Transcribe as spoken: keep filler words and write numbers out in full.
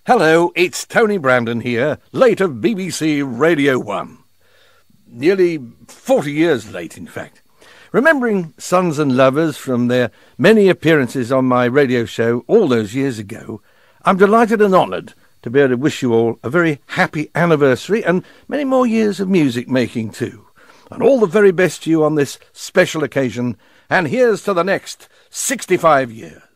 Hello, it's Tony Brandon here, late of B B C Radio one. Nearly forty years late, in fact. Remembering Sons and Lovers from their many appearances on my radio show all those years ago, I'm delighted and honoured to be able to wish you all a very happy anniversary and many more years of music making too. And all the very best to you on this special occasion, and here's to the next sixty-five years.